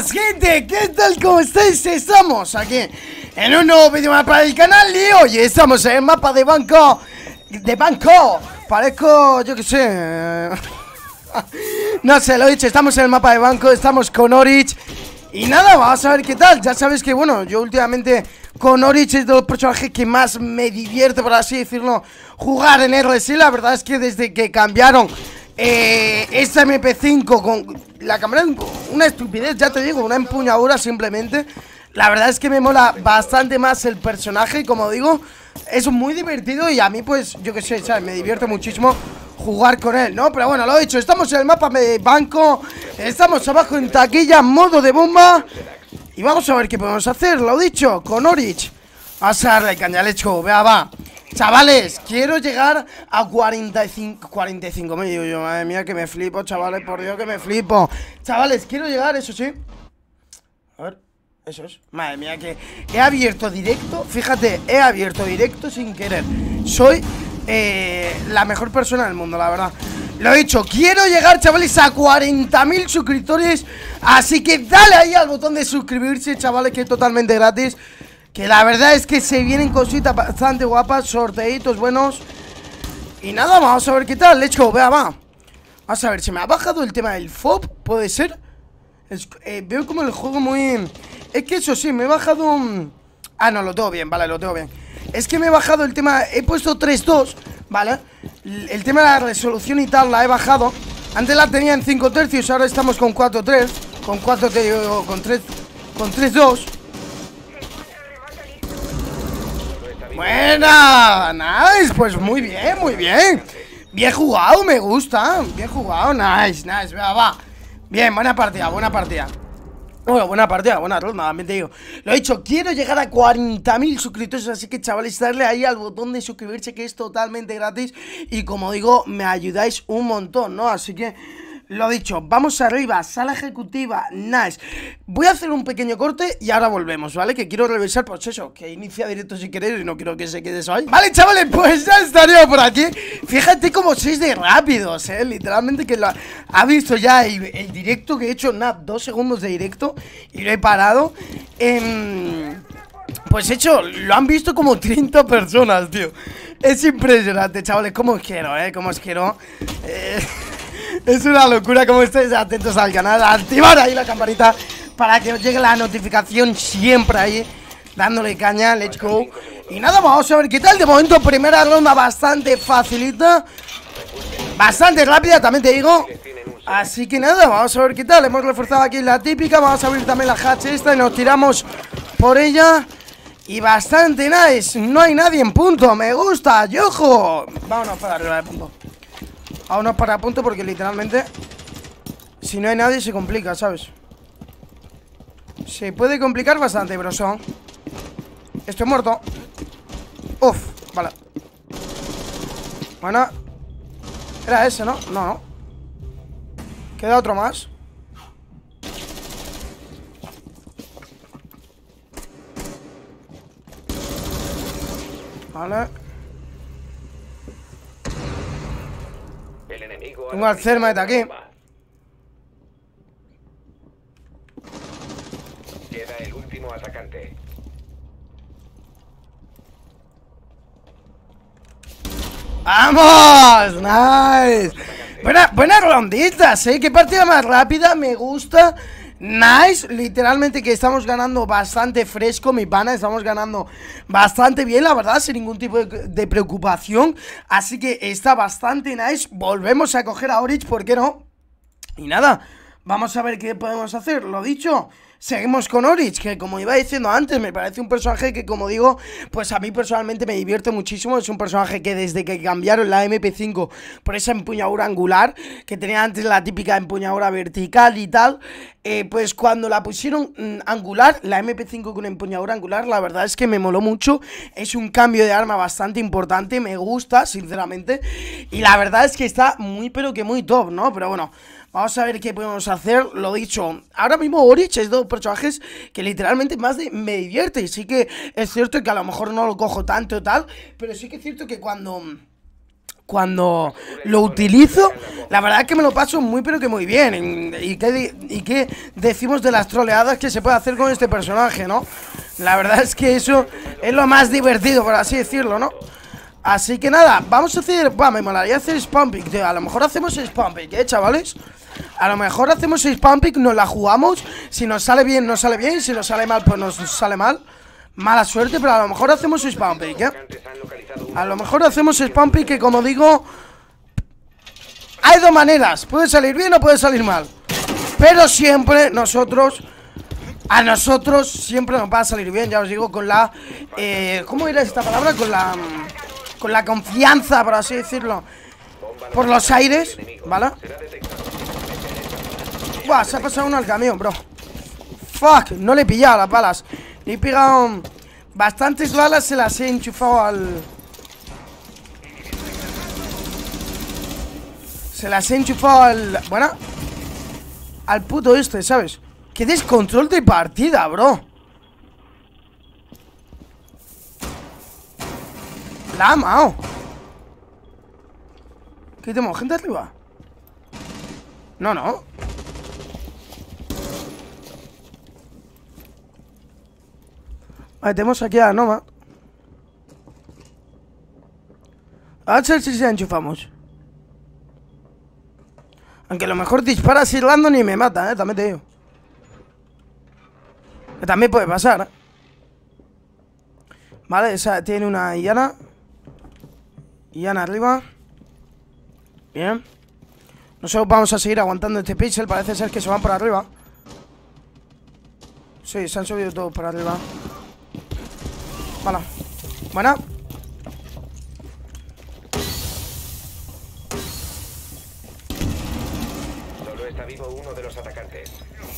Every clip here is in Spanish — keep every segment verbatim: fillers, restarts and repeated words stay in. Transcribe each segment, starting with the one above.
buenas, gente, ¿qué tal? ¿Cómo estáis? Estamos aquí en un nuevo vídeo más para el canal y hoy estamos en el mapa de banco. De banco. Parezco, yo qué sé. No sé, lo he dicho, estamos en el mapa de banco, estamos con Oryx. Y nada, vamos a ver qué tal. Ya sabes que, bueno, yo últimamente con Oryx es de los personajes que más me divierte, por así decirlo, jugar en R S. La verdad es que desde que cambiaron eh, esta M P cinco con la cámara, una estupidez, ya te digo, una empuñadura simplemente. La verdad es que me mola bastante más el personaje y, como digo, es muy divertido y a mí, pues, yo qué sé, ¿sabes? Me divierte muchísimo jugar con él, ¿no? Pero bueno, lo he dicho, estamos en el mapa de banco, estamos abajo en taquilla, modo de bomba. Y vamos a ver qué podemos hacer, lo he dicho, con Oryx. Vamos a darle caña, let's go, vea, va. Chavales, quiero llegar a cuarenta y cinco, cuarenta y cinco, me digo yo, madre mía, que me flipo, chavales, por Dios que me flipo. Chavales, quiero llegar, eso sí. A ver, eso es, madre mía, que he abierto directo, fíjate, he abierto directo sin querer. Soy eh, la mejor persona del mundo, la verdad. Lo he dicho, quiero llegar, chavales, a cuarenta mil suscriptores. Así que dale ahí al botón de suscribirse, chavales, que es totalmente gratis. Que la verdad es que se vienen cositas bastante guapas, sorteitos buenos. Y nada, vamos a ver qué tal, let's go, vea, va. Vamos a ver, se me ha bajado el tema del F O B, ¿puede ser? Es, eh, veo como el juego muy... Es que eso sí, me he bajado un... Ah, no, lo tengo bien, vale, lo tengo bien. Es que me he bajado el tema, he puesto tres dos, ¿vale? El tema de la resolución y tal la he bajado. Antes la tenía en cinco tercios, ahora estamos con cuatro tres. Con cuatro, te digo, con tres, con tres dos. Buena, nice, pues muy bien, muy bien. Bien jugado, me gusta. Bien jugado, nice, nice, va, va. Bien, buena partida, buena partida. Bueno, buena partida, buena ronda, también te digo. Lo he dicho, quiero llegar a cuarenta mil suscriptores. Así que, chavales, darle ahí al botón de suscribirse, que es totalmente gratis. Y como digo, me ayudáis un montón, ¿no? Así que, lo dicho, vamos arriba, sala ejecutiva, nice. Voy a hacer un pequeño corte y ahora volvemos, ¿vale? Que quiero revisar, pues eso, que inicia directo si queréis y no quiero que se quede eso ahí. Vale, chavales, pues ya estaría por aquí. Fíjate cómo sois de rápidos, ¿eh? Literalmente que lo ha, ha visto ya el, el directo que he hecho, nada, dos segundos de directo y lo he parado. Eh, pues hecho, lo han visto como treinta personas, tío. Es impresionante, chavales, cómo os quiero, ¿eh? Cómo os quiero. Eh... Es una locura, como estáis atentos al canal. Activar ahí la campanita para que os llegue la notificación siempre ahí, dándole caña, let's go. Y nada, vamos a ver qué tal. De momento, primera ronda bastante facilita, bastante rápida, también te digo. Así que nada, vamos a ver qué tal. Hemos reforzado aquí la típica. Vamos a abrir también la hatch esta y nos tiramos por ella. Y bastante nice. No hay nadie en punto, me gusta, yojo. Vámonos para arriba de punto. Vámonos para punto porque literalmente si no hay nadie se complica, ¿sabes? Se puede complicar bastante, bro. Estoy muerto. Uf, vale. Bueno, era ese, ¿no? No, no. Queda otro más. Vale. Tengo al Thermite aquí. Queda el último atacante. ¡Vamos! ¡Nice! Buena, buenas ronditas, ¿eh? Qué partida más rápida, me gusta. Nice, literalmente que estamos ganando bastante fresco, mi pana. Estamos ganando bastante bien, la verdad, sin ningún tipo de, de preocupación. Así que está bastante nice. Volvemos a coger a Oryx, ¿por qué no? Y nada, vamos a ver qué podemos hacer. Lo dicho, seguimos con Oryx, que como iba diciendo antes, me parece un personaje que, como digo, pues a mí personalmente me divierte muchísimo. Es un personaje que desde que cambiaron la M P cinco por esa empuñadura angular, que tenía antes la típica empuñadura vertical y tal, eh, pues cuando la pusieron mmm, angular, la M P cinco con empuñadura angular, la verdad es que me moló mucho. Es un cambio de arma bastante importante, me gusta, sinceramente. Y la verdad es que está muy pero que muy top, ¿no? Pero bueno, vamos a ver qué podemos hacer. Lo dicho, ahora mismo Oryx es de los personajes que literalmente más de me divierte. Y sí que es cierto que a lo mejor no lo cojo tanto y tal, pero sí que es cierto que cuando cuando lo utilizo, la verdad es que me lo paso muy pero que muy bien. ¿Y qué, y qué decimos de las troleadas que se puede hacer con este personaje, no? La verdad es que eso es lo más divertido, por así decirlo, ¿no? Así que nada, vamos a hacer... Buah, me molaría hacer spam pick, tío. A lo mejor hacemos spam pick, ¿eh, chavales? A lo mejor hacemos spam pick, nos la jugamos. Si nos sale bien, nos sale bien. Si nos sale mal, pues nos sale mal. Mala suerte, pero a lo mejor hacemos spam pick, ¿eh? A lo mejor hacemos spam pick, que como digo, hay dos maneras. Puede salir bien o puede salir mal, pero siempre nosotros... A nosotros siempre nos va a salir bien, ya os digo, con la... Eh, ¿Cómo era esta palabra? Con la... Con la confianza, por así decirlo, por los aires, ¿vale? Buah, se ha pasado uno al camión, bro. Fuck, no le he pillado las balas. Le he pegado bastantes balas, se las he enchufado al... Se las he enchufado al... Bueno, al puto este, ¿sabes? ¡Qué descontrol de partida, bro! La ha amado. ¿Qué tenemos? ¿Gente arriba? No, no. Vale, tenemos aquí a Noma. A ver si se enchufamos. Aunque a lo mejor dispara así random y me mata, eh, también te digo. Que también puede pasar, ¿eh? Vale, esa tiene una Iana. Iana arriba. Bien. Nosotros vamos a seguir aguantando este pixel. Parece ser que se van por arriba. Sí, se han subido todos por arriba. Vale. Buena. Solo está vivo uno de los atacantes.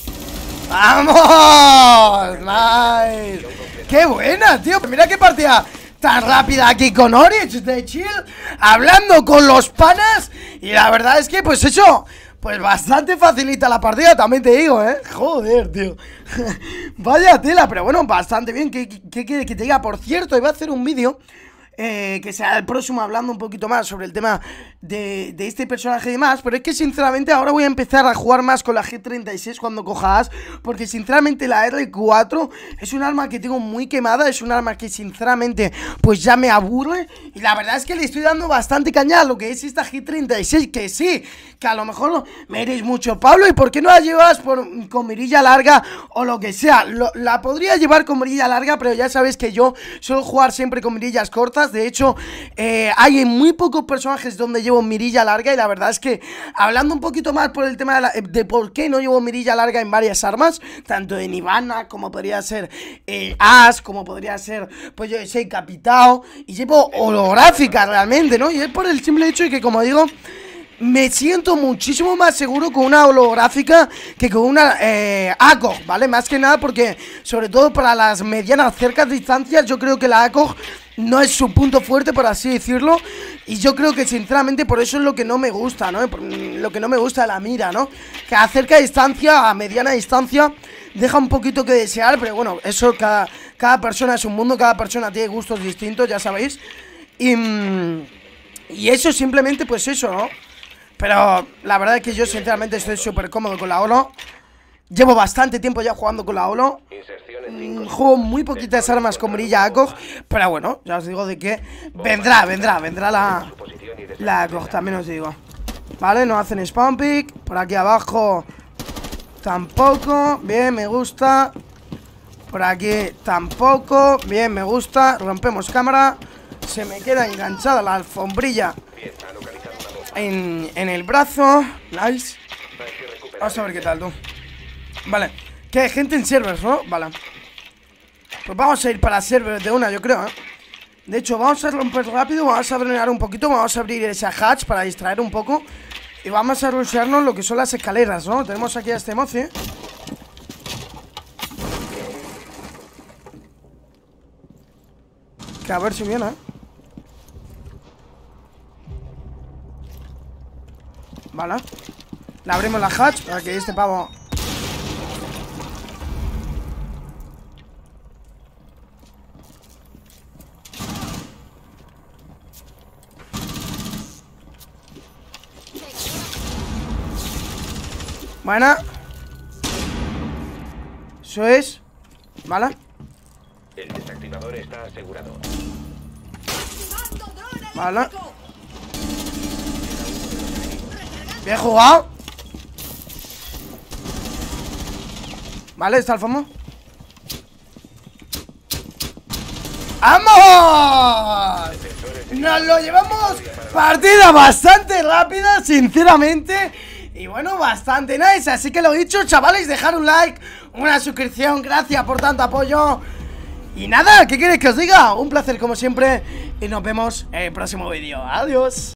¡Vamos! ¡Nice! ¡Qué buena, tío! Mira qué partida tan rápida aquí con Oryx de chill, hablando con los panas. Y la verdad es que, pues eso, pues bastante facilita la partida, también te digo, ¿eh? Joder, tío. Vaya tela, pero bueno, bastante bien. ¿Qué quieres que te diga? Por cierto, iba a hacer un vídeo Eh, que sea el próximo, hablando un poquito más sobre el tema de, de este personaje y demás. Pero es que sinceramente ahora voy a empezar a jugar más con la G treinta y seis cuando cojas, porque sinceramente la R cuatro es un arma que tengo muy quemada. Es un arma que sinceramente pues ya me aburre, y la verdad es que le estoy dando bastante caña a lo que es esta G treinta y seis. Que sí, que a lo mejor me diréis mucho, Pablo, ¿y por qué no la llevas por, con mirilla larga o lo que sea? Lo, la podría llevar con mirilla larga, pero ya sabes que yo suelo jugar siempre con mirillas cortas. De hecho, eh, hay muy pocos personajes donde llevo mirilla larga, y la verdad es que, hablando un poquito más por el tema de, la, de por qué no llevo mirilla larga en varias armas, tanto en Ivana, como podría ser eh, As, como podría ser, pues yo sé, Capitao, y llevo holográfica realmente, ¿no? Y es por el simple hecho de que, como digo, me siento muchísimo más seguro con una holográfica que con una eh, A C O G, ¿vale? Más que nada porque, sobre todo para las medianas cercas distancias, yo creo que la A C O G no es su punto fuerte, por así decirlo. Y yo creo que sinceramente por eso es lo que no me gusta, ¿no? Lo que no me gusta de la mira, ¿no? Que a cerca distancia, a mediana distancia, deja un poquito que desear. Pero bueno, eso cada, cada persona es un mundo, cada persona tiene gustos distintos, ya sabéis. Y, y eso simplemente pues eso, ¿no? Pero la verdad es que yo sinceramente estoy súper cómodo con la Holo. Llevo bastante tiempo ya jugando con la Holo. Mm, juego muy poquitas armas con mirilla A C O G, pero bueno, ya os digo de que vendrá, vendrá, vendrá la, la A C O G, también os digo. Vale, no hacen spawn pick. Por aquí abajo tampoco. Bien, me gusta. Por aquí tampoco. Bien, me gusta. Rompemos cámara. Se me queda enganchada la alfombrilla en, en el brazo. Nice. Vamos a ver qué tal, tú. Vale, que hay gente en servers, ¿no? Vale. Pues vamos a ir para servers de una, yo creo, ¿eh? De hecho, vamos a romper rápido. Vamos a drenar un poquito. Vamos a abrir esa hatch para distraer un poco. Y vamos a rushearnos lo que son las escaleras, ¿no? Tenemos aquí a este mozi. Que a ver si viene, ¿eh? Vale. Le abrimos la hatch para que este pavo... Buena. Eso es. Vale. El desactivador está asegurado. Vale. Bien jugado. Vale, está el fondo. ¡Vamos! Nos lo llevamos. Partida bastante rápida, sinceramente. Y bueno, bastante nice. Así que lo dicho, chavales, dejar un like, una suscripción. Gracias por tanto apoyo. Y nada, ¿qué queréis que os diga? Un placer como siempre. Y nos vemos en el próximo vídeo. Adiós.